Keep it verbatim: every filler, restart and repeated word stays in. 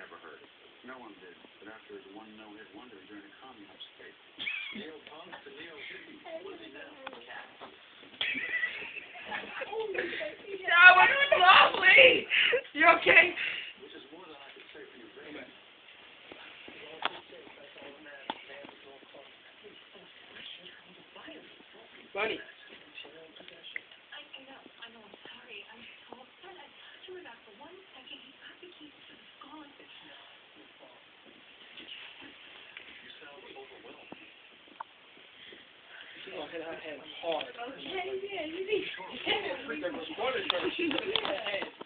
never heard of. No one did. But after the one no-hit wonder, he joined a communist state. Neo punk to neo hippie. What is he now? Cat. That was lovely! You okay? Which is more than I could say for you, baby. Bunny. I know, I know, I'm sorry. I'm so upset. I threw it out for one second. He got the keys to the gone. It's not your fault. You sound overwhelmed. She's gonna hit her head hard. Okay, yeah, you need to. Freaking responded to her. She's gonna hit her head.